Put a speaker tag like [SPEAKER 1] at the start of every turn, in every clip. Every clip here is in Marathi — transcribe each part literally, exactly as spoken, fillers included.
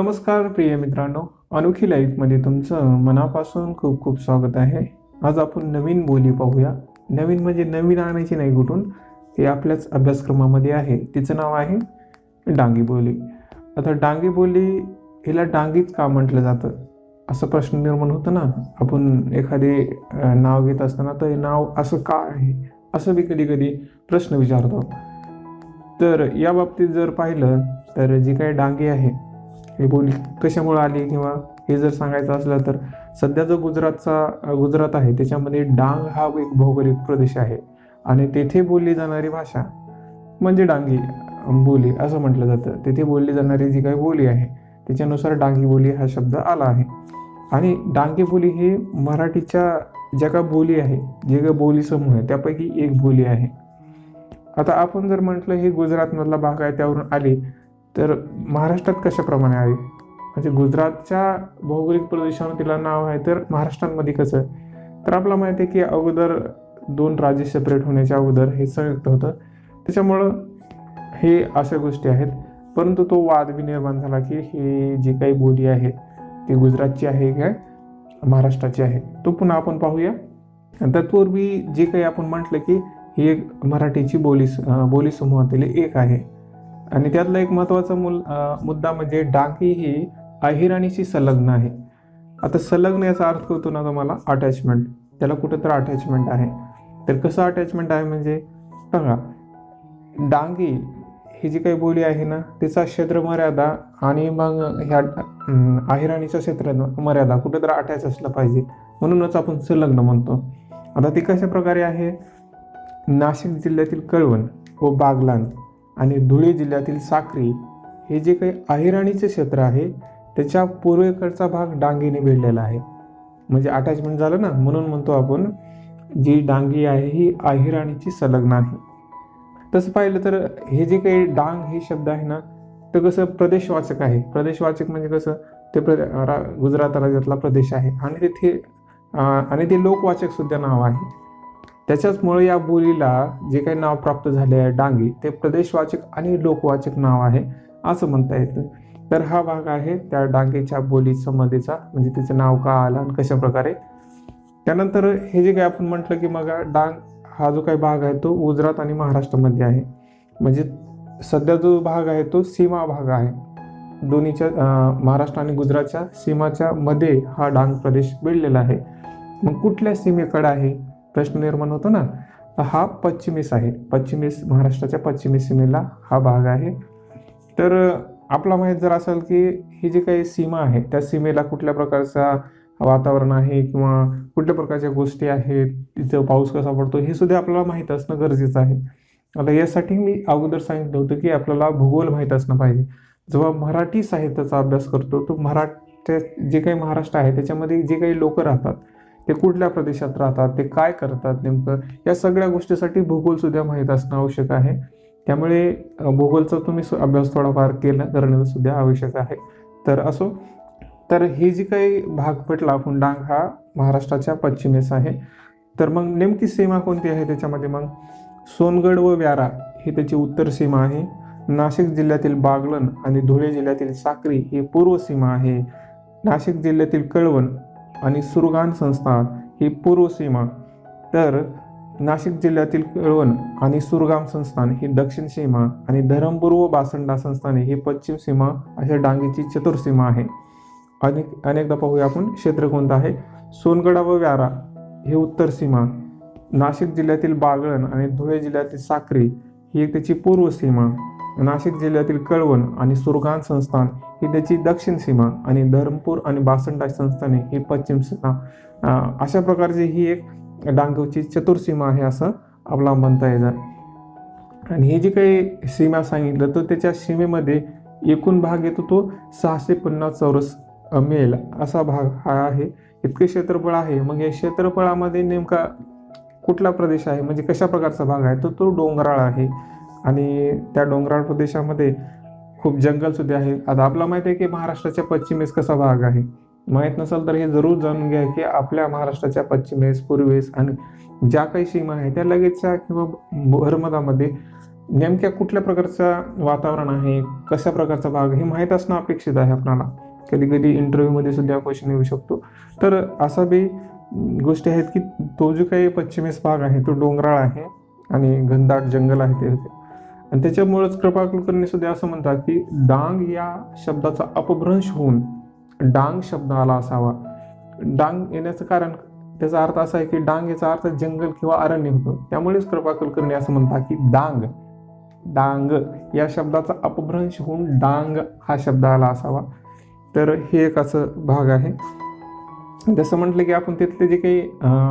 [SPEAKER 1] नमस्कार प्रिय मित्रांनो, अनोखी लाईफमध्ये तुमचं मनापासून खूप खूप स्वागत आहे। आज आपण नवीन बोली पाहूया। नवीन म्हणजे नवीन आणायची नाही कुठून, हे आपल्याच अभ्यासक्रमामध्ये आहे। तिचं नाव आहे डांगी बोली। आता डांगी बोली हिला डांगीच का म्हटलं जातं असं प्रश्न निर्माण होतो ना। आपण एखादे नाव घेत असताना तर हे नाव असं का आहे असं बी कधी कधी प्रश्न विचारतो। तर या बाबतीत जर पाहिलं तर जी काही डांगी आहे ही बोली कशामुळे आली किंवा हे जर सांगायचं असलं तर सध्या जो गुजरातचा गुजरात आहे त्याच्यामध्ये डांग हा एक भौगोलिक प्रदेश आहे आणि तेथे बोलली जाणारी भाषा म्हणजे डांगी बोली असं म्हटलं जातं। तेथे बोलली जाणारी जी काही बोली आहे त्याच्यानुसार डांगी बोली हा शब्द आला आहे। आणि डांगी बोली ही मराठीच्या ज्या काही बोली आहे, जे काही बोली समूह आहे त्यापैकी एक बोली आहे। आता आपण जर म्हटलं हे गुजरातमधला भाग आहे त्यावरून आली तर महाराष्ट्रात कशाप्रमाणे आहे, म्हणजे गुजरातच्या भौगोलिक प्रदेशावर तिला नाव आहे तर महाराष्ट्रामध्ये कसं, तर आपल्याला माहिती आहे की अगोदर दोन राज्य सेपरेट होण्याच्या अगोदर हे संयुक्त होतं, त्याच्यामुळं हे अशा गोष्टी आहेत। परंतु तो वाद बी निर्माण झाला की ही जी काही बोली आहे ती गुजरातची आहे काय महाराष्ट्राची आहे, तो पुन्हा आपण पाहूया। तत्पूर्वी जे काही आपण म्हटलं की ही एक मराठीची बोली बोली समूहातील एक आहे आणि त्यातला एक महत्त्वाचा मूल मुद्दा म्हणजे डांगी ही अहिराणीशी संलग्न आहे। आता संलग्न याचा अर्थ होतो ना तुम्हाला अटॅचमेंट, त्याला कुठं तर अटॅचमेंट आहे। तर कसं अटॅचमेंट आहे म्हणजे बघा, डांगी ही जी काही बोली आहे ना तिचा क्षेत्र मर्यादा आणि मग ह्या अहिराणीचं क्षेत्र मर्यादा कुठं तर अटॅच असलं पाहिजे, म्हणूनच आपण संलग्न म्हणतो। आता ती कशा प्रकारे आहे, नाशिक जिल्ह्यातील कळवण व बागलाण आणि धुळे जिल्ह्यातील साक्री हे जे काही अहिराणीचे क्षेत्र आहे त्याच्या पूर्वेकडचा भाग डांगीने वेढलेला आहे, म्हणजे अटॅचमेंट झालं ना, म्हणून म्हणतो आपण जी डांगी आहे ही अहिराणीची संलग्न आहे। तसं पाहिलं तर हे जे काही डांग हे शब्द आहे ना तर कसं प्रदेशवाचक आहे। प्रदेशवाचक म्हणजे कसं ते प्र गुजरात राज्यातला प्रदेश आहे आणि तिथे आणि ते लोकवाचक सुद्धा नाव आहे। त्याच्याचमुळे या बोलीला जे काही नाव प्राप्त झाले आहे डांगी ते प्रदेशवाचक आणि लोकवाचक नाव आहे असं म्हणता येतं। तर हा भाग आहे त्या डांगीच्या बोली संबंधीचा, म्हणजे तिचं नाव का आलं आणि कशा प्रकारे। त्यानंतर हे जे काही आपण म्हटलं की मग डांग हा जो काही भाग आहे तो गुजरात आणि महाराष्ट्रामध्ये आहे, म्हणजे सध्या जो भाग आहे तो सीमा भाग आहे। दोन्हीच्या महाराष्ट्र आणि गुजरातच्या सीमाच्या मध्ये हा डांग प्रदेश वेढलेला आहे। मग कुठल्या सीमेकडे आहे प्रश्न निर्माण होतो ना, हा पश्चिमेस आहे। पश्चिमेस महाराष्ट्राच्या पश्चिमी सीमेला हा भाग आहे। तर आपला माहीत जर असेल की ही जी काही सीमा आहे त्या सीमेला कुठल्या प्रकारचा वातावरण आहे किंवा कुठल्या प्रकारच्या गोष्टी आहेत, तिथं पाऊस कसा पडतो हे सुद्धा आपल्याला माहीत असणं गरजेचं आहे। आता यासाठी मी अगोदर सांगितलं होतं की आपल्याला भूगोल माहीत असणं पाहिजे। जेव्हा मराठी साहित्याचा अभ्यास करतो तो मराठी जे काही महाराष्ट्र आहे त्याच्यामध्ये जे काही लोक राहतात ते कुठल्या प्रदेशात राहतात, ते काय करतात नेमकं, या सगळ्या गोष्टीसाठी भूगोल सुद्धा माहीत असणं आवश्यक आहे। त्यामुळे भूगोलचा तुम्ही अभ्यास थोडाफार केला करणं सुद्धा आवश्यक आहे। तर असो, तर हे जी काही भाग पडला आपण डांग हा महाराष्ट्राच्या पश्चिमेस आहे। तर मग नेमकी सीमा कोणती आहे त्याच्यामध्ये, मग सोनगड व व्यारा ही त्याची उत्तर सीमा आहे। नाशिक जिल्ह्यातील बागलाण आणि धुळे जिल्ह्यातील साक्री ही पूर्व सीमा आहे। नाशिक जिल्ह्यातील कळवण आणि सुरगाण संस्थान ही पूर्व सीमा, तर नाशिक जिल्ह्यातील कळवण आणि सुरगाम संस्थान ही दक्षिण सीमा आणि धरमपूर व बासंडा संस्थाने ही पश्चिम सीमा अशा डांगीची चतुर्सीमा आहे। अनेक अनेकदा पाहूया आपण क्षेत्र कोणतं आहे, सोनगडा व व्यारा ही उत्तर सीमा, नाशिक जिल्ह्यातील बागलाण आणि धुळे जिल्ह्यातील साक्री ही एक त्याची पूर्व सीमा, नाशिक जिल्ह्यातील कळवण आणि सुरगाण संस्थान ही त्याची दक्षिण सीमा आणि धरमपूर आणि बासंडा संस्थाने ही पश्चिम सीमा। अशा प्रकारची ही एक डांगीची चतुर्सीमा आहे असं आपल्याला म्हणता येतं। आणि ही जी काही सीमा सांगितलं तर त्याच्या सीमेमध्ये एकूण भाग येतो तो सहाशे पन्नास चौरस मेल असा भाग हा आहे, इतके क्षेत्रफळ आहे। मग या क्षेत्रफळामध्ये नेमका कुठला प्रदेश आहे म्हणजे कशा प्रकारचा भाग आहे, तर तो डोंगराळ आहे आणि त्या डोंगराळ प्रदेशामध्ये खूप जंगल सुद्धा आहे। आता आपल्याला माहिती आहे की महाराष्ट्राच्या पश्चिमेस कसा भाग आहे, माहीत नसेल तर हे जरूर जाणून घ्या की आपल्या महाराष्ट्राच्या पश्चिमेस पूर्वेस आणि ज्या काही सीमा आहे त्या लगेचच्या किंवा भरमधामध्ये नेमक्या कुठल्या प्रकारचं वातावरण आहे, कशा प्रकारचा भाग हे माहीत असणं अपेक्षित आहे आपल्याला. कधी कधी इंटरव्ह्यूमध्ये सुद्धा क्वेश्चन येऊ शकतो. तर असा बी गोष्टी आहेत की तो जो काही पश्चिमेस भाग आहे तो डोंगराळ आहे आणि घनदाट जंगल आहे ते होते. आणि त्याच्यामुळेच कृपा कुलकर्णी सुद्धा असं म्हणतात की डांग या शब्दाचा अपभ्रंश होऊन डांग शब्द आला असावा. डांग येण्याचं कारण त्याचा अर्थ असा आहे की डांग याचा अर्थ जंगल किंवा अरण्य होतं. त्यामुळेच कृपा कुलकर्णी असं म्हणतात की डांग डांग या शब्दाचा अपभ्रंश होऊन डांग हा शब्द आला असावा. तर हे एक असं भाग आहे. जसं म्हटलं की आपण तिथले जे काही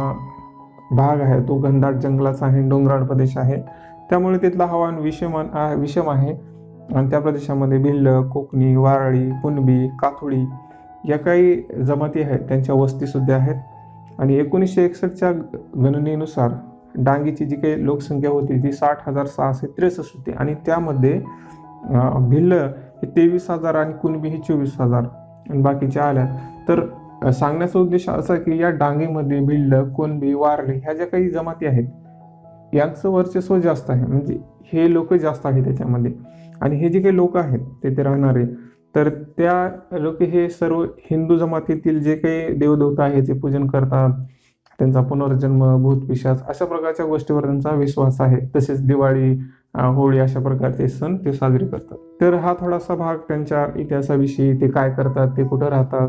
[SPEAKER 1] भाग आहे तो घनदाट जंगलाचा आहे, डोंगराळ प्रदेश आहे. त्यामुळे तिथला हवामान विषम विषम आहे. आणि त्या प्रदेशामध्ये भिल्ल, कोकणी, वारळी, कुणबी, काथोडी या काही जमाती आहेत, त्यांच्या वस्तीसुद्धा आहेत. आणि एकोणीसशे एकसष्टच्या गणनेनुसार डांगीची जी काही लोकसंख्या होती ती साठ हजार सहाशे त्रेसष्ट होती. आणि त्यामध्ये भिल्ल हे तेवीस हजार आणि कुणबी हे चोवीस हजार आणि बाकीच्या आल्या. तर सांगण्याचा उद्देश असा की या डांगीमध्ये भिल्ल, कुणबी, वारळी ह्या ज्या काही जमाती आहेत यांचं वर्चस्व जास्त आहे. म्हणजे हे लोक जास्त आहेत त्याच्यामध्ये. आणि हे जे काही लोक आहेत तेथे राहणारे, तर त्या लोक हे सर्व हिंदू जमातीतील जे काही देवदेवता आहे ते पूजन करतात. त्यांचा पुनर्जन्म, भूत पिशाच अशा प्रकारच्या गोष्टीवर त्यांचा विश्वास आहे. तसेच दिवाळी, होळी अशा प्रकारचे सण ते साजरे करतात. तर हा थोडासा भाग त्यांच्या इतिहासाविषयी, ते काय करतात, ते कुठं राहतात,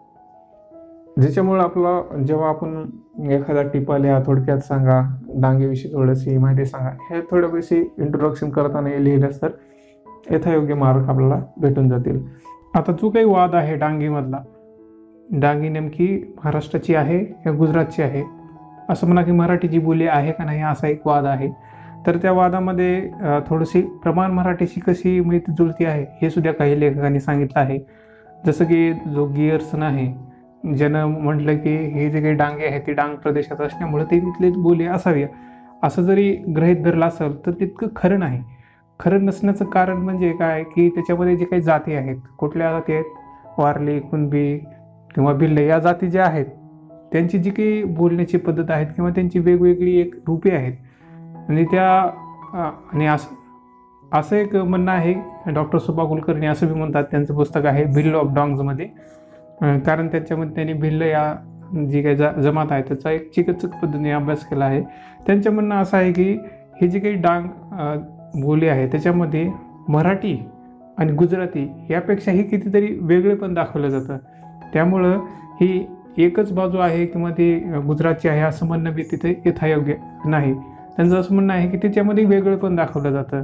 [SPEAKER 1] ज्याच्यामुळे आपला जेव्हा आपण एखादा टिपा लिहा, थोडक्यात सांगा, डांगेविषयी थोडीशी माहिती सांगा, हे थोडीशी इंट्रोडक्शन करताना लिहिल्यास तर यथायोग्य मार्क आपल्याला भेटून जातील. आता जो काही वाद आहे डांगीमधला, डांगी नेमकी महाराष्ट्राची आहे या गुजरातची आहे, असं म्हणा की मराठीची बोली आहे का नाही असा एक वाद आहे. तर त्या वादामध्ये थोडीशी प्रमाण मराठीशी कशी मिळती जुळती आहे हे सुद्धा काही लेखकांनी सांगितलं आहे. जसं की जो गियर्सन आहे, ज्यानं म्हटलं की हे जे काही डांगे आहे ते डांग प्रदेशात असल्यामुळे ते तिथलीच बोली असावी, असं जरी गृहीत धरलं असेल तर तितकं खरं नाही. खरं नसण्याचं कारण म्हणजे काय की त्याच्यामध्ये जे काही जाती आहेत, कुठल्या जाती आहेत, वारली, कुणबी किंवा भिल्ले या जाती ज्या आहेत त्यांची जी काही बोलण्याची पद्धत आहेत किंवा त्यांची वेगवेगळी एक रूपे आहेत. आणि त्या आणि असं असं एक म्हणणं आहे, डॉक्टर सुभा कुलकर्णी असं बी म्हणतात, त्यांचं पुस्तक आहे भिल्ल ऑफ डॉंग्समध्ये. कारण त्याच्यामध्ये त्यांनी भिल्ल या जी काही जा जमात आहे त्याचा एक चिकित्सक पद्धतीने अभ्यास केला आहे. त्यांचं म्हणणं असं आहे की ही जी काही डांग बोली आहे त्याच्यामध्ये मराठी आणि गुजराती यापेक्षाही कितीतरी वेगळे पण दाखवलं जातं. त्यामुळं ही एकच बाजू आहे किंवा ती गुजरातची आहे असं म्हणणं बी तिथे यथायोग्य नाही. त्यांचं असं म्हणणं आहे की त्याच्यामध्ये वेगळं पण दाखवलं जातं.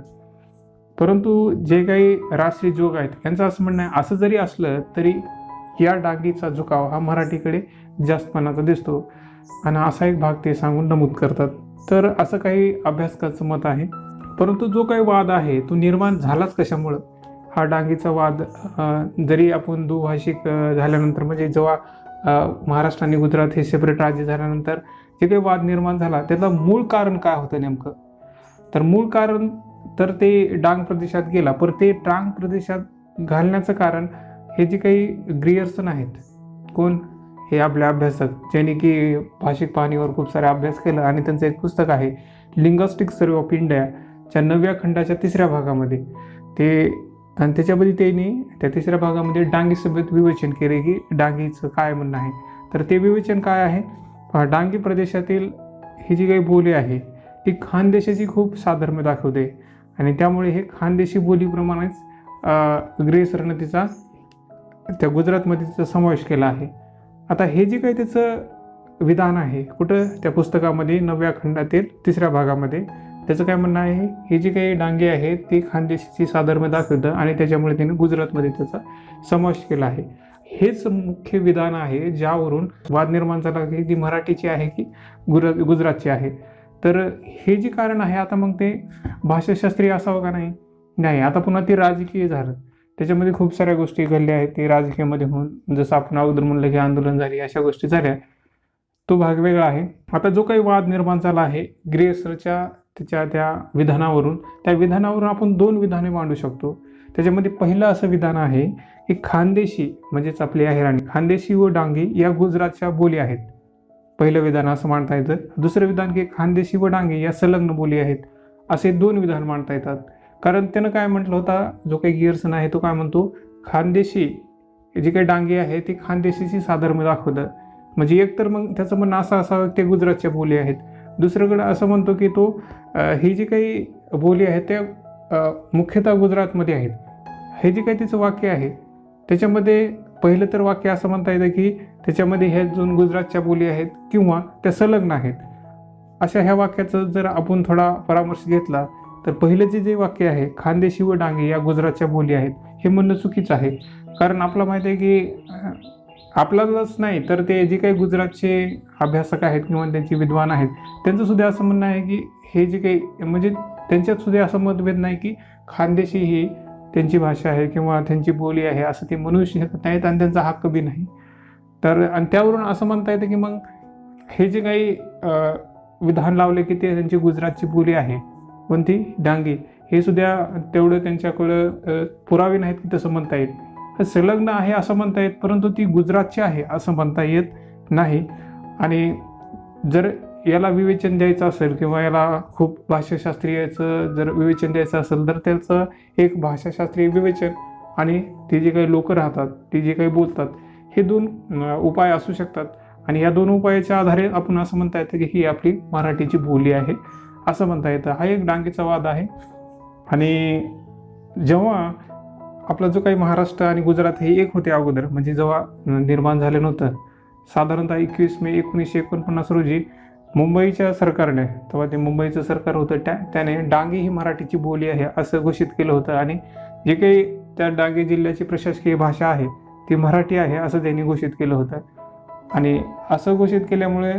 [SPEAKER 1] परंतु जे काही राष्ट्रीय जोग आहेत त्यांचं असं म्हणणं आहे, असं जरी असलं तरी या डांगीचा झुकाव हा मराठीकडे जास्तपणाचा दिसतो आणि असा एक भाग ते सांगून नमूद करतात. तर असं काही अभ्यासकाचं मत आहे. परंतु जो काही वाद आहे तो निर्माण झालाच कशामुळं, हा डांगीचा वाद जरी आपण दुभाषिक झाल्यानंतर म्हणजे जेव्हा महाराष्ट्र आणि गुजरात हे सेपरेट राज्य झाल्यानंतर जे काही वाद निर्माण झाला त्याचं मूळ कारण काय होतं नेमकं, तर मूळ कारण तर ते डांग प्रदेशात गेला. पर ते डांग प्रदेशात घालण्याचं कारण हे जे काही ग्रियर्सन आहेत, कोण हे आपले अभ्यासक ज्यांनी की भाषिक पाहणीवर खूप सारे अभ्यास केला आणि त्यांचं एक पुस्तक आहे लिंग्विस्टिक सर्वे ऑफ इंडियाच्या नवव्या खंडाच्या तिसऱ्या भागामध्ये ते, आणि त्याच्यामध्ये त्यांनी त्या तिसऱ्या भागामध्ये डांगी सभेत विवेचन केले की डांगीचं काय म्हणणं आहे. तर ते विवेचन काय आहे, डांगी प्रदेशातील ही जी काही बोली आहे ती खानदेशाची खूप साधर्म्य दाखवते आणि त्यामुळे हे खानदेशी बोलीप्रमाणेच ग्रेसरनं तिचा त्या गुजरातमध्ये तिचा समावेश केला आहे. आता हे जे काही त्याचं विधान आहे कुठं त्या पुस्तकामध्ये नवव्या खंडातील तिसऱ्या भागामध्ये त्याचं काय म्हणणं आहे, हे जे काही डांगे आहेत ते खानदेशीची साधर्म्य दाखवतं आणि त्याच्यामुळे त्याने गुजरातमध्ये त्याचा समावेश केला आहे. हेच मुख्य विधान आहे ज्यावरून वाद निर्माण झाला की ती मराठीची आहे की गुर गुजरातची आहे. तर हे जे कारण आहे, आता मग ते भाषाशास्त्रीय असावं का नाही, नाही आता पुन्हा ते राजकीय झालं. त्याच्यामध्ये खूप साऱ्या गोष्टी घडल्या आहेत ते राजकीयमध्ये होऊन, जसं आपण अगोदर म्हणलं की आंदोलन झाली, अशा गोष्टी झाल्या, तो भाग वेगळा आहे. आता जो काही वाद निर्माण झाला आहे ग्रेसरच्या त्याच्या त्या विधानावरून, त्या विधानावरून आपण दोन विधाने मांडू शकतो. त्याच्यामध्ये पहिलं असं विधान आहे की खानदेशी म्हणजेच आपली अहिराणी, खानदेशी व डांगी या गुजरातच्या बोली आहेत, पहिलं विधान असं मांडता येतं. दुसरं विधान की खानदेशी व डांगी या संलग्न बोली आहेत असे दोन विधान मांडता येतात. कारण त्यानं काय म्हटलं होता, जो काही गियर्सन आहे तो काय म्हणतो, खानदेशी जी काही डांगी आहे ती खानदेशीची साधर्म्य दाखवतं. म्हणजे एकतर मग त्याचं म्हणणं असं असावं ते गुजरातच्या बोली आहेत. दुसरीकडे असं म्हणतो की तो ही जी काही बोली आहेत त्या मुख्यतः गुजरातमध्ये आहेत. हे जे काही तिचं वाक्य आहे त्याच्यामध्ये पहिलं तर वाक्य असं म्हणता येतं की त्याच्यामध्ये ह्या दोन गुजरातच्या बोली आहेत किंवा त्या संलग्न आहेत. अशा ह्या वाक्याचं जर आपण थोडा परामर्श घेतला तर पहिलं जे जे वाक्य आहे खानदेशी व डांगी या गुजरातच्या बोली आहेत हे म्हणणं चुकीचं आहे. कारण आपलं माहिती आहे की आपल्यालाच नाही तर ते जे काही गुजरातचे अभ्यासक आहेत किंवा त्यांचे विद्वान आहेत त्यांचं सुद्धा असं म्हणणं आहे की हे जे काही म्हणजे त्यांच्यात सुद्धा असं मतभेद नाही की खानदेशी ही त्यांची भाषा आहे किंवा त्यांची बोली आहे असं ते म्हणू शकत नाहीत आणि त्यांचा हक्क बी नाही. तर आणि त्यावरून असं म्हणता येतं की मग हे जे काही विधान लावले की ते त्यांची गुजरातची बोली आहे कोणती डांगी, हे सुद्धा तेवढं त्यांच्याकडं पुरावे नाहीत की तसं म्हणता येईल. संलग्न आहे असं म्हणता येत परंतु ती गुजरातची आहे असं म्हणता येत नाही. आणि जर याला विवेचन द्यायचं असेल किंवा याला खूप भाषाशास्त्रीयचं जर विवेचन द्यायचं असेल तर त्याचं एक भाषाशास्त्रीय विवेचन आणि ते जे काही लोक राहतात ते जे काही बोलतात हे दोन उपाय असू शकतात. आणि या दोन उपायाच्या आधारे आपण असं म्हणता येतं की ही आपली मराठीची बोली आहे असं म्हणता येतं. हा एक डांगीचा वाद आहे. आणि जेव्हा आपला जो काही महाराष्ट्र आणि गुजरात हे एक होते अगोदर म्हणजे जेव्हा निर्माण झालं नव्हतं साधारणतः एकवीस मे एकोणीसशे एकोणपन्नास रोजी मुंबईच्या सरकारने, तेव्हा ते मुंबईचं सरकार होतं त्या त्याने डांगी ही मराठीची बोली आहे असं घोषित केलं होतं. आणि जे काही त्या डांगी जिल्ह्याची प्रशासकीय भाषा आहे ती मराठी आहे असं त्यांनी घोषित केलं होतं. आणि असं घोषित केल्यामुळे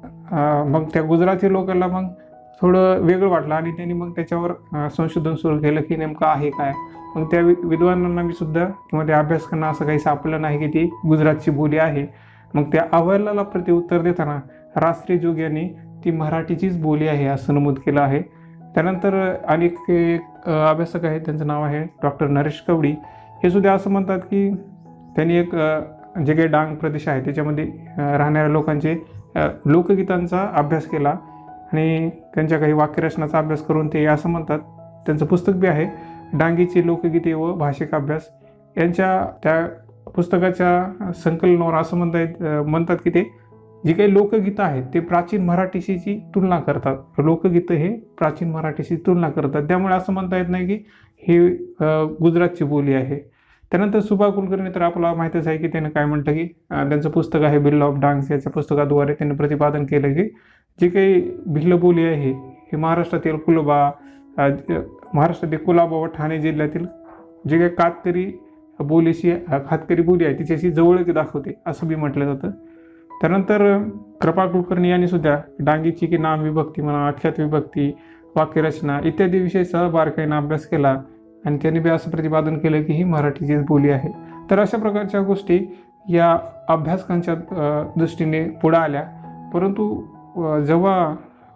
[SPEAKER 1] मग त्या गुजराती लोकांना मग थोडं वेगळं वाटलं आणि त्यांनी मग त्याच्यावर संशोधन सुरू केलं की नेमकं आहे काय. मग त्या विद्वानांना मी सुद्धा किंवा त्या अभ्यासकांना असं काही सापडलं नाही की ती गुजरातची बोली आहे. मग त्या अहवालाला प्रत्युत्तर देताना राष्ट्रीय जोग यांनी ती मराठीचीच बोली आहे असं नमूद केलं आहे. त्यानंतर अनेक एक अभ्यासक आहेत त्यांचं नाव आहे डॉक्टर नरेश कवडी, हे सुद्धा असं म्हणतात की त्यांनी एक जे काही डांग प्रदेश आहे त्याच्यामध्ये राहणाऱ्या लोकांचे लोकगीतांचा अभ्यास केला आणि त्यांच्या काही वाक्यरचनाचा अभ्यास करून ते असं म्हणतात, त्यांचं पुस्तक बी आहे डांगीची लोकगीते व भाषिक अभ्यास. यांच्या त्या पुस्तकाच्या संकलनावर असं म्हणता येत म्हणतात की ते जी काही लोकगीतं आहेत ते प्राचीन मराठीशी तुलना करतात. लोकगीतं हे प्राचीन मराठीशी तुलना करतात. त्यामुळे असं म्हणता येत नाही की ही गुजरातची बोली आहे. त्यानंतर सुभा कुलकर्णी तर आपल्याला माहितीच आहे की त्यानं काय म्हटलं की त्यांचं पुस्तक आहे बिल ऑफ डांग्स, याच्या पुस्तकाद्वारे त्यांनी प्रतिपादन केलं की जी काही भिल्ल बोली आहे ही महाराष्ट्रातील कुलबा महाराष्ट्रातील कुलाबा व ठाणे जिल्ह्यातील जे काही कातकरी बोलीशी कातकरी बोली आहे तिच्याशी जवळकी दाखवते असं बी म्हटलं जातं. त्यानंतर कृपा कुलकर्णी यांनी सुद्धा डांगीची की नाम विभक्ती म्हणा, आख्यात विभक्ती, वाक्यरचना इत्यादी विषयाचा बारकाईनं अभ्यास केला आणि त्यांनी बी असं प्रतिपादन केलं की ही मराठीचीच बोली आहे. तर अशा प्रकारच्या गोष्टी या अभ्यासकांच्या दृष्टीने पुढे आल्या. परंतु जेव्हा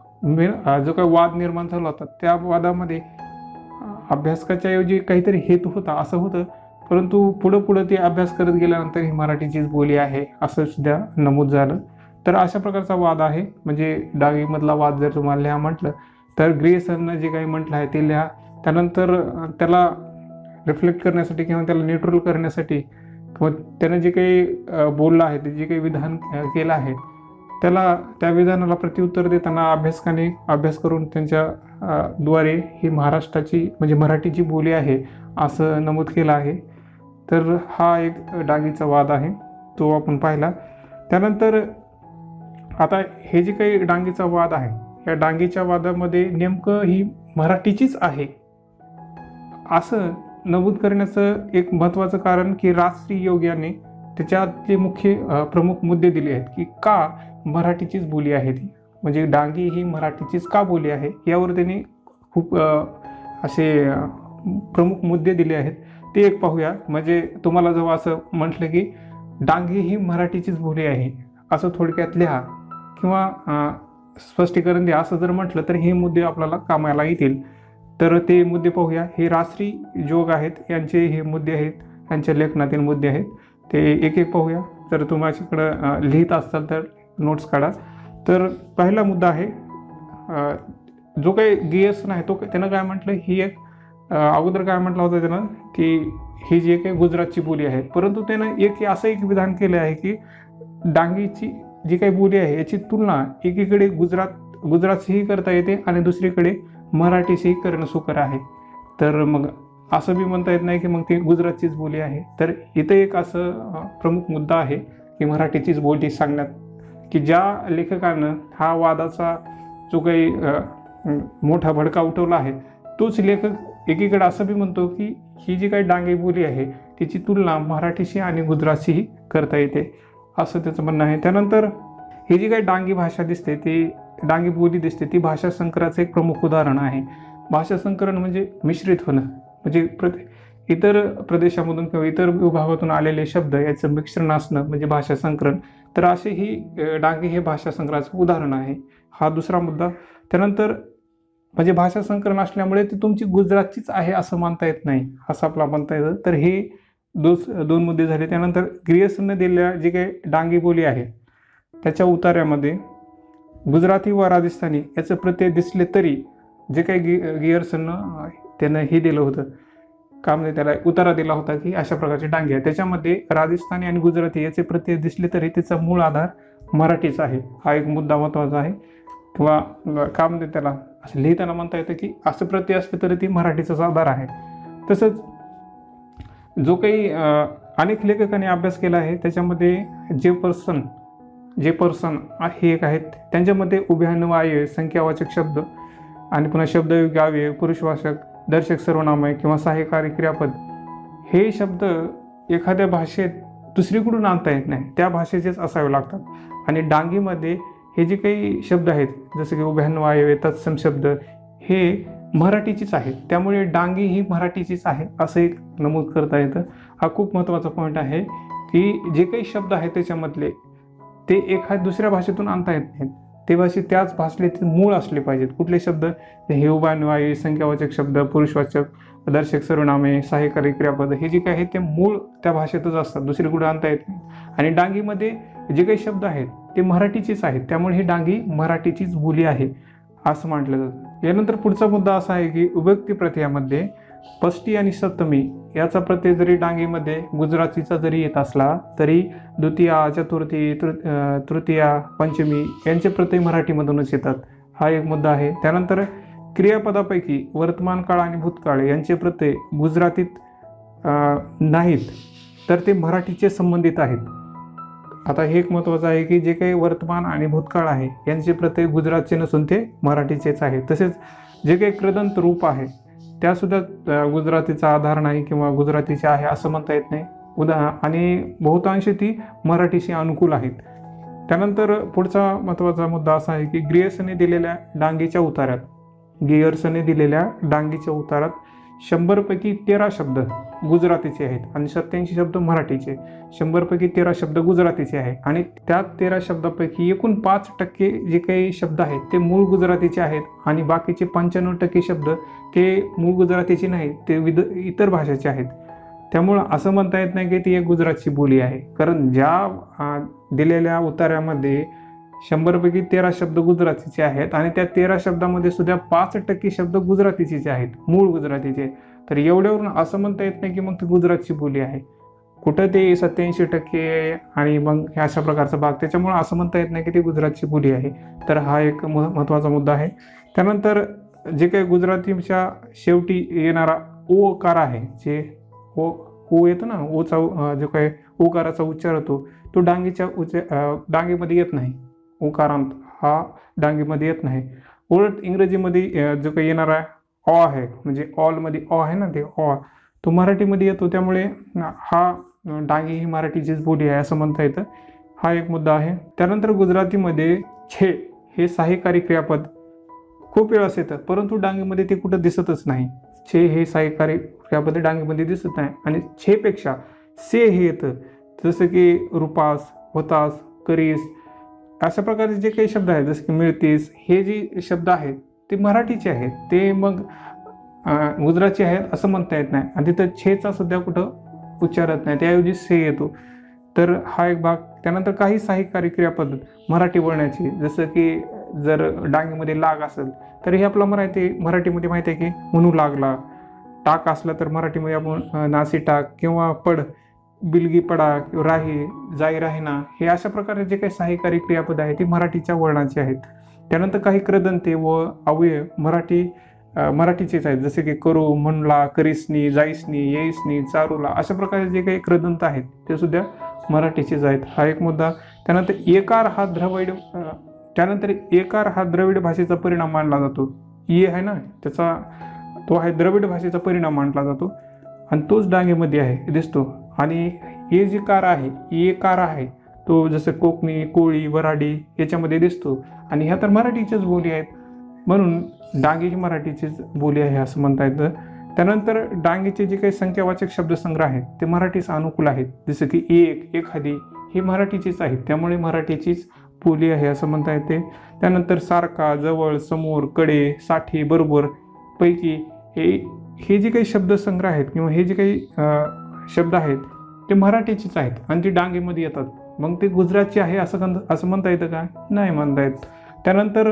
[SPEAKER 1] जो काही वाद निर्माण झाला होता त्या वादामध्ये अभ्यासकाच्या ऐवजी काहीतरी हेतू होता असं होतं, परंतु पुढं पुढं ते अभ्यास करत गेल्यानंतर ही मराठीचीच बोली आहे असं सुद्धा नमूद झालं. तर अशा प्रकारचा वाद आहे. म्हणजे डांगीमधला वाद जर तुम्हाला लिहा म्हटलं तर ग्रियर्सननं जे काही म्हटलं आहे ते लिहा. त्यानंतर त्याला रिफ्लेक्ट करण्यासाठी किंवा त्याला न्यूट्रल करण्यासाठी किंवा त्यानं जे काही बोललं आहे ते जे काही विधान केलं आहे त्याला त्या विधानाला प्रत्युत्तर देताना अभ्यासकाने अभ्यास करून त्यांच्या द्वारे ही महाराष्ट्राची म्हणजे मराठीची बोली आहे असं नमूद केलं आहे. तर हा एक डांगीचा वाद आहे तो आपण पाहिला. त्यानंतर आता हे जे काही डांगीचा वाद आहे या डांगीच्या वादामध्ये नेमकं ही मराठीचीच आहे असं नमूद करण्याचं एक महत्त्वाचं कारण की राष्ट्रीय योग याने त्याच्यातले मुख्य प्रमुख मुद्दे दिले आहेत की का मराठीचीच बोली आहे ती, म्हणजे डांगी ही मराठीचीच का बोली आहे यावर त्यांनी खूप असे प्रमुख मुद्दे दिले आहेत. ते एक पाहूया. म्हणजे तुम्हाला जेव्हा असं म्हटलं की डांगी ही मराठीचीच बोली आहे असं थोडक्यात लिहा किंवा स्पष्टीकरण द्या असं जर म्हटलं तर हे मुद्दे आपल्याला कामाला येतील. तर ते मुद्दे पाहूया. हे राष्ट्रीय जोग आहेत यांचे हे मुद्दे आहेत, यांच्या लेखनातील मुद्दे आहेत. ते एक एक पाहूया. जर तुमच्याकडं लिहित असाल तर नोट्स काढा. तर पहिला मुद्दा आहे जो काही गियर्सन आहे तो त्यानं काय म्हटलं, ही एक अगोदर काय म्हटलं होतं त्यानं की ही जी काही गुजरातची बोली आहे, परंतु त्यानं एक असं एक विधान केलं आहे की डांगीची जी काही बोली आहे याची तुलना एकीकडे गुजरात गुजरातशीही करता येते आणि दुसरीकडे मराठीशीही करणं सुकर आहे. तर मग असं बी म्हणता येत नाही की मग ती गुजरातचीच बोली आहे. तर इथं एक असं प्रमुख मुद्दा आहे की मराठीचीच बोली सांगण्यात, की ज्या लेखकानं हा वादाचा जो काही मोठा भडका उठवला आहे तोच लेखक एकीकडे असं बी म्हणतो की ही जी काही डांगी बोली आहे तिची तुलना मराठीशी आणि गुजरातशीही करता येते, असं त्याचं म्हणणं आहे. त्यानंतर ही जी काही डांगी भाषा दिसते, ती डांगी बोली दिसते, ती भाषा संकराचं एक प्रमुख उदाहरण आहे. भाषा संकरण म्हणजे मिश्रित होणं, म्हणजे प्रति इतर प्रदेशामधून किंवा इतर विभागातून आलेले शब्द याचं मिश्रण असणं म्हणजे भाषा संकरण. तर असे ही डांगी हे भाषा संकराचं उदाहरण आहे. हा दुसरा मुद्दा. त्यानंतर म्हणजे भाषा संकलन असल्यामुळे ती तुमची गुजरातचीच आहे असं मानता येत नाही, असं आपला म्हणता येतं. तर हे दोन दोन मुद्दे झाले. त्यानंतर ग्रियर्सनने दिलेल्या जी काही डांगी बोली आहे त्याच्या उतार्यामध्ये गुजराती व राजस्थानी याचं प्रत्यय दिसले तरी जे काही गी गियर्सननं त्यानं हे दिलं होतं, का म्हणजे त्याला उतारा दिला होता की अशा प्रकारची डांगी आहे, त्याच्यामध्ये राजस्थानी आणि गुजराती याचे प्रत्यय दिसले तरी त्याचा मूळ आधार मराठीचा आहे. हा एक मुद्दा महत्त्वाचा आहे. किंवा का म्हणते त्याला असं लिहिताना म्हणता येतं की असं प्रत्यय असलं तरी ती मराठीचाच आधार आहे. तसंच जो काही अनेक लेखकांनी अभ्यास केला आहे त्याच्यामध्ये जे पर्सन जे पर्सन हे एक आहेत, त्यांच्यामध्ये उभयान्वय संख्यावाचक शब्द आणि पुन्हा शब्दयोग्य अव्यय, पुरुषवाचक, दर्शक सर्वनामय किंवा सहाय्यकारी क्रियापद हे शब्द एखाद्या भाषेत दुसरीकडून आणता येत नाही, त्या भाषेचेच असावे लागतात. आणि डांगीमध्ये हे जे काही शब्द आहेत जसं की उभयान्वय, तत्सम शब्द हे मराठीचीच आहेत, त्यामुळे डांगी ही मराठीचीच आहे असं एक नमूद करता येतं. हा खूप महत्त्वाचा पॉईंट आहे की जे काही शब्द आहेत त्याच्यामधले ते एखाद्या दुसऱ्या भाषेतून आणता येत नाहीत, ते भाषेत त्याच भाषेत मूळ असले पाहिजेत. कुठले शब्द हे उभयान्वय, संख्यावाचक शब्द, पुरुषवाचक, दर्शक सर्वनामे, सहाय्यकारी क्रियापद हे जे काही आहेत ते मूळ त्या भाषेतच असतात, दुसरीकडे आणता येत नाही. आणि डांगीमध्ये जे काही शब्द आहेत ते मराठीचेच आहेत, त्यामुळे ही डांगी मराठीचीच बोली आहे असं म्हटलं जातं. यानंतर पुढचा मुद्दा असा आहे की विभक्ती प्रत्ययामध्ये षष्ठी आणि सप्तमी याचा प्रत्यय जरी डांगीमध्ये गुजरातीचा जरी येत असला तरी द्वितीया, चतुर्थी, तृ तृतीया, पंचमी यांचे प्रत्यय मराठीमधूनच येतात. हा एक मुद्दा आहे. त्यानंतर क्रियापदापैकी वर्तमान काळ आणि भूतकाळ यांचे प्रत्यय गुजरातीत नाहीत तर ते मराठीचे संबंधित आहेत. आता हे एक महत्त्वाचं आहे की जे काही वर्तमान आणि भूतकाळ आहे यांचे प्रत्यय गुजरातचे नसून ते मराठीचेच आहे. तसेच जे काही कृदंत रूप आहे त्यासुद्धा गुजरातीचा आधार नाही किंवा गुजरातीचे आहे असं म्हणता येत नाही. उदा आणि बहुतांश ती मराठीशी अनुकूल आहेत. त्यानंतर पुढचा महत्त्वाचा मुद्दा असा आहे की ग्रियर्सने दिलेल्या डांगीच्या उतारात गियर्सने दिलेल्या डांगीच्या उतारात शंभरपैकी तेरा शब्द गुजरातीचे आहेत आणि सत्याऐंशी शब्द मराठीचे. शंभरपैकी तेरा शब्द गुजरातीचे आहे आणि त्या तेरा शब्दापैकी एकूण पाच टक्के जे काही शब्द आहेत ते मूळ गुजरातीचे आहेत आणि बाकीचे पंच्याण्णव टक्के शब्द ते मूळ गुजरातीचे नाहीत, ते विद इतर भाषेचे आहेत. त्यामुळं असं म्हणता येत नाही की ती एक गुजरातची बोली आहे, कारण ज्या दिलेल्या उतार्यामध्ये शंभरपैकी तेरा शब्द गुजरातीचे आहेत आणि त्या तेरा शब्दामध्ये सुद्धा पाच टक्के शब्द गुजरातीचे आहेत, मूळ गुजरातीचे. तर एवढ्यावरून असं म्हणता येत नाही की मग ती गुजरातची बोली आहे. कुठं ते सत्याऐंशी टक्के आणि मग ह्या अशा प्रकारचा भाग, त्याच्यामुळं असं म्हणता येत नाही की ती गुजरातची बोली आहे. तर हा एक महत्त्वाचा मुद्दा आहे. त्यानंतर जे काही गुजरातीच्या शेवटी येणारा ओकार आहे, जे ओ ओ येतो ना, ओचा जो काही ओकाराचा उच्चार होतो तो डांगीच्या उच्च डांगीमध्ये येत नाही. ओकारांत हा डांगीमध्ये येत नाही. उलट इंग्रजीमध्ये जो काही येणारा ऑ आहे म्हणजे ऑलमध्ये ऑ आहे ना, ते ऑ तो मराठीमध्ये येतो, त्यामुळे हा डांगी ही मराठीचीच बोली आहे असं म्हणता येतं. हा एक मुद्दा आहे. त्यानंतर गुजरातीमध्ये छे हे सहाय्यकारी क्रियापद खूप वेळास येतं, परंतु डांगीमध्ये ते कुठं दिसतच नाही. छे हे सहाय्यकारी क्रियापद डांगीमध्ये दिसत नाही आणि छेपेक्षा से हे येतं, जसं की रुपास, होतास, करीस अशा प्रकारचे जे काही शब्द आहेत जसं की मिळतीस, हे जे शब्द आहेत ते मराठीचे आहेत, ते मग गुजरातचे आहेत असं म्हणता येत नाही. आणि तिथं छेचा सुद्धा कुठं उच्चारत नाही, त्याऐवजी से येतो. तर हा एक भाग. त्यानंतर काही सहाय्यकारी क्रियापद मराठी बोलण्याची, जसं की जर डांगीमध्ये लाग असेल तर हे आपलं मराठी मराठीमध्ये माहिती आहे की म्हणू लागला. टाक असला तर मराठीमध्ये आपण नासी टाक किंवा पड, बिलगी पडा किंवा राही, जाई राहीना, हे अशा प्रकारे जे काही सहाय्यकारी क्रियापद आहे ती मराठीच्या वळणाची आहेत. त्यानंतर काही क्रदंते व अवयव मराठी मराठीचेच आहेत, जसे की करू, म्हणला, करीसनी, जाईसनी, येईसनी, चारूला, अशा प्रकारे जे काही क्रदंत आहेत ते सुद्धा मराठीचेच आहेत. हा एक मुद्दा. त्यानंतर एकार हा द्रविड त्यानंतर एकार हा द्रविड भाषेचा परिणाम मानला जातो. ये आहे ना, त्याचा तो आहे द्रविड भाषेचा परिणाम मानला जातो आणि तोच डांगेमध्ये आहे दिसतो. आणि हे जे कार आहे, ये कार आहे, तो जसं कोकणी, कोळी, वराडी याच्यामध्ये दिसतो आणि ह्या तर मराठीच्याच बोली आहेत, म्हणून डांगे ही मराठीचीच बोली आहे असं म्हणता येतं. त्यानंतर डांगेचे जे काही संख्यावाचक शब्दसंग्रह आहेत ते मराठीस अनुकूल आहेत, जसं की एक, एखादी, हे मराठीचीच आहेत, त्यामुळे मराठीचीच बोली आहे असं म्हणता येते. त्यानंतर सारखा, जवळ, समोर, कडे, साठी, बरोबर, पैकी, हे हे जे काही शब्दसंग्रह आहेत किंवा हे जे काही शब्द आहेत ते मराठीचीच आहेत आणि ते डांगेमध्ये येतात. मग ते गुजरातची आहे असं असं म्हणता येतं का? नाही म्हणता येत. त्यानंतर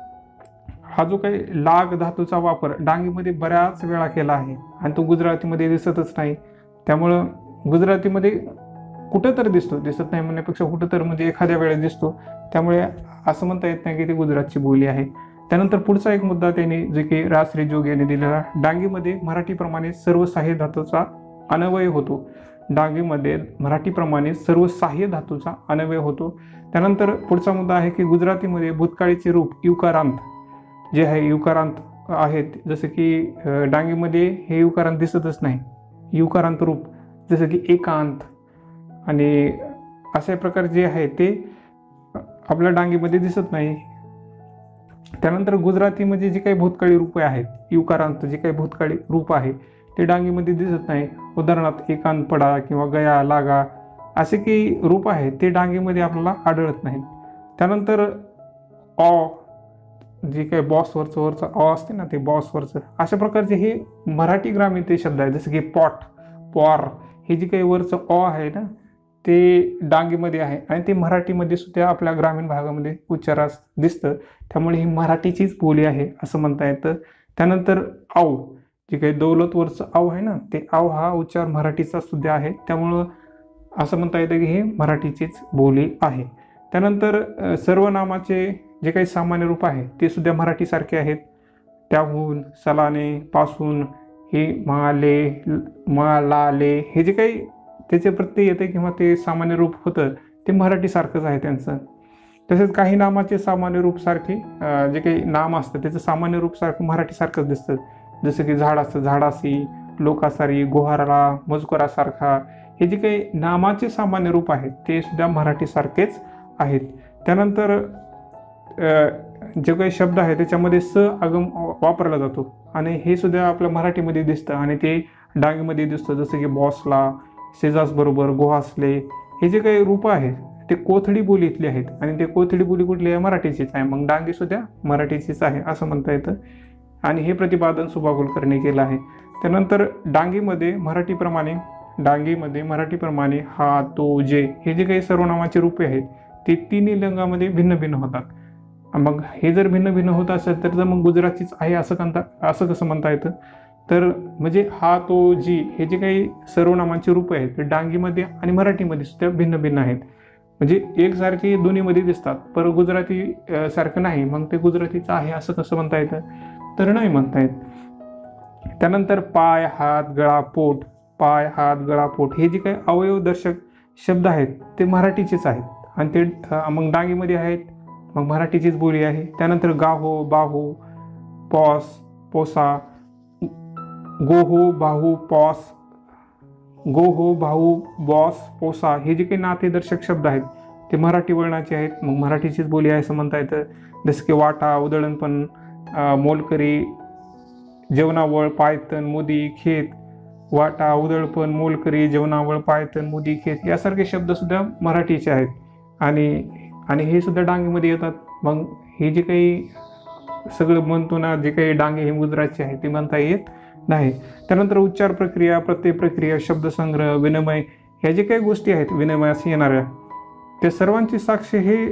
[SPEAKER 1] हा जो काही लाग धातूचा वापर डांगेमध्ये बऱ्याच वेळा केला आहे आणि तो गुजरातीमध्ये दिसतच नाही. त्यामुळं गुजरातीमध्ये कुठं तर दिसतो, दिसत नाही म्हणण्यापेक्षा कुठं तर म्हणजे एखाद्या वेळेस दिसतो, त्यामुळे असं म्हणता येत नाही की ती गुजरातची बोली आहे. त्यानंतर पुढचा एक मुद्दा त्यांनी जे की रासरी जोग यांनी दिलेला, डांगीमध्ये मराठीप्रमाणे सर्व सहाय्य धातूचा अन्वय होतो. डांगीमध्ये मराठीप्रमाणे सर्व सहाय्य धातूचा अन्वय होतो. त्यानंतर पुढचा मुद्दा आहे की गुजरातीमध्ये भूतकाळीचे रूप युकारांत जे आहे युकारांत आहेत, जसं की डांगीमध्ये हे युकारांत दिसतच नाही. युकारांत रूप जसं की एकांत आणि अशा प्रकार जे आहे ते आपल्या डांगीमध्ये दिसत नाही. त्यानंतर गुजरातीमध्ये जे काही भूतकाळी रूपे आहेत, युकारांत जे काही भूतकाळी रूप आहे ते डांगीमध्ये दिसत नाही. उदाहरणार्थ एकांत पडा किंवा गया, लागा असे काही रूप आहेत ते डांगीमध्ये आपल्याला आढळत नाहीत. त्यानंतर ऑ जे काही बॉसवरचं वरचं ऑ असते ना, ते बॉसवरचं, अशा प्रकारचे हे मराठी ग्रामीण ते शब्द आहेत, जसं की पॉट, पॉर, हे जे काही वरचं ऑ आहे ना ते डांगीमध्ये आहे आणि ते मराठीमध्ये सुद्धा आपल्या ग्रामीण भागामध्ये उच्चारास दिसतं, त्यामुळे ही मराठीचीच बोली आहे असं म्हणता येतं. त्यानंतर आव जे काही दौलतवरचं आव आहे ना, ते आव हा उच्चार मराठीचा सुद्धा आहे, त्यामुळं असं म्हणता येतं की हे मराठीचीच बोली आहे. त्यानंतर सर्वनामाचे जे काही सामान्य रूप आहे ते सुद्धा मराठीसारखे आहेत. त्याहून, सलाने, पासून, हे माले, मालाले, हे जे काही त्याचे प्रत्यय येते किंवा ते सामान्य रूप होतं ते मराठीसारखंच आहे त्यांचं. तसेच काही नामाचे सामान्य रूप सारखे जे काही नाम असतं त्याचं सामान्य रूप सारखं मराठीसारखंच दिसतं, जसं की झाडाचं झाडासी, लोकासारी, गोहाराला, मजकुरासारखा, हे जे काही नामाचे सामान्य रूप आहेत ते सुद्धा मराठीसारखेच आहेत. त्यानंतर जे काही शब्द आहे त्याच्यामध्ये स आगम वापरला जातो आणि हे सुद्धा आपल्या मराठीमध्ये दिसतं आणि ते डांगीमध्ये दिसतं, जसं की बॉसला, शेजास बरोबर, गोहासले, हे जे काही रूप आहेत ते कोथळी बोलीतले आहेत आणि ते कोथळी बोली कुठली आहे? मराठीचीच आहे. मग डांगी सुद्धा मराठीचीच आहे असं म्हणता येतं आणि हे प्रतिपादन सुभा कुलकर्णी केलं आहे. त्यानंतर डांगीमध्ये मराठीप्रमाणे डांगीमध्ये मराठीप्रमाणे हा, तो, जे, हे जे काही सर्वनामाचे रूपे आहेत ते तिन्ही लिंगामध्ये भिन्न भिन्न होतात. मग हे जर भिन्न भिन्न होत असेल तर मग गुजरातीच आहे असं म्हणता असं कसं म्हणता येतं? तर म्हणजे हा, तो, जी, हे जे काही सर्वनामांची रूपं आहेत ते डांगीमध्ये आणि मराठीमध्ये सुद्धा भिन्न भिन्न आहेत. म्हणजे एकसारखी दोन्हीमध्ये दिसतात, पर गुजराती सारखं नाही. मग ते गुजरातीचं आहे असं कसं म्हणता येतं? तर नाही म्हणता येत. त्यानंतर पाय, हात, गळा, पोट, पाय, हात, गळा, पोट, हे जे काही अवयवदर्शक शब्द आहेत ते मराठीचेच आहेत आणि ते मग डांगीमध्ये आहेत, मग मराठीचीच बोली आहे. त्यानंतर गाहो, बाहू, पॉस, पोसा, गोहो, बाहू, पॉस, गोहो, बाहू, बॉस, पोसा, हे जे काही नातेदर्शक शब्द आहेत ते मराठी वळणाचे आहेत, मग मराठीचीच बोली आहे असं म्हणता येतं. जसं की वाटा, उधळणपण, मोलकरी, जेवणावळ, पायतन, मुदी, खेत, वाटा, उधळपण, मोलकरी, जेवणावळ, पायतन, मुदी, खेत यासारखे शब्द सुद्धा मराठीचे आहेत आणि आणि हे सुद्धा डांगीमध्ये येतात. मग हे जे काही सगळं म्हणतो ना, जे काही डांगे हे गुजरातचे आहे ते म्हणता येत नाही. त्यानंतर उच्चार प्रक्रिया, प्रत्यय प्रक्रिया, शब्दसंग्रह, विनिमय, ह्या जे काही गोष्टी आहेत विनिमयास येणाऱ्या, त्या सर्वांची साक्ष हे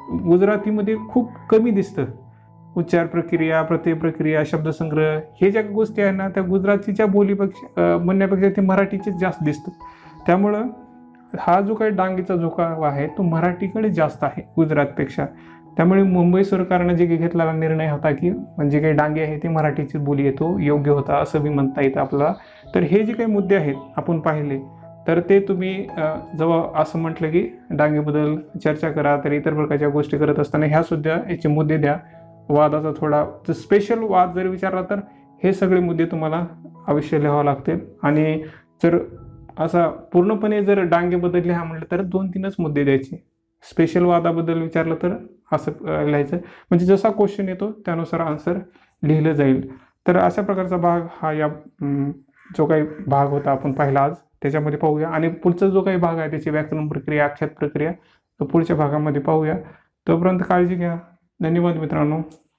[SPEAKER 1] गुजरातीमध्ये खूप कमी दिसतं. उच्चार प्रक्रिया, प्रत्यय प्रक्रिया, शब्दसंग्रह हे ज्या गोष्टी आहे ना त्या गुजरातीच्या बोलीपेक्षा म्हणण्यापेक्षा ते मराठीचेच जास्त दिसतं. त्यामुळं हा जो काही डांगेचा झुकाव आहे तो मराठीकडे जास्त आहे गुजरातपेक्षा. त्यामुळे मुंबई सरकारनं जे घेतलेला निर्णय होता की जे काही डांगे आहे ते मराठीची बोली येतो योग्य होता असं बी म्हणता येतं आपल्याला. तर हे जे काही मुद्दे आहेत आपण पाहिले तर ते तुम्ही जेव्हा असं म्हटलं की डांगेबद्दल चर्चा करा तर इतर प्रकारच्या गोष्टी करत असताना ह्या सुद्धा याचे मुद्दे द्या. वादाचा थोडा स्पेशल वाद जर विचारला तर हे सगळे मुद्दे तुम्हाला अवश्य लिहावं लागतील. आणि जर असा पूर्णपणे जर डांगेबद्दल लिहा म्हटलं तर दोन तीनच मुद्दे द्यायचे. स्पेशल वादाबद्दल विचारलं तर असं लिहायचं, म्हणजे जसा क्वेश्चन येतो त्यानुसार आन्सर लिहिलं जाईल. तर अशा प्रकारचा भाग हा या जो काही भाग होता आपण पाहिला आज त्याच्यामध्ये पाहूया. आणि पुढचा जो काही भाग आहे त्याची व्याकरण प्रक्रिया, आख्यात प्रक्रिया तो पुढच्या भागामध्ये पाहूया. तोपर्यंत काळजी घ्या. धन्यवाद मित्रांनो.